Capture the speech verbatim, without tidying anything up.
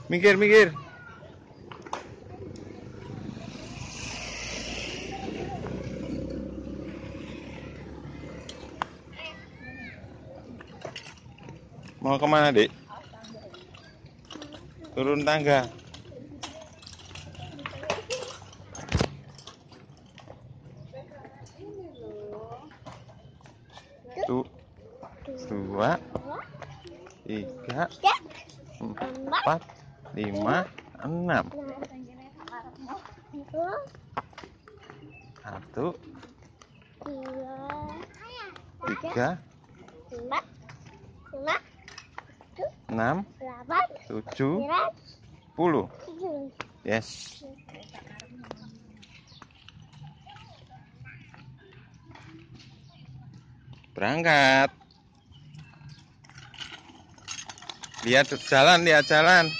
Mikir, mikir. Mau kemana, Dik? Turun tangga. Tuh, dua, tiga, empat, lima, enam. Satu, tiga, enam, tujuh, sepuluh. Yes. Berangkat. Lihat jalan, lihat jalan.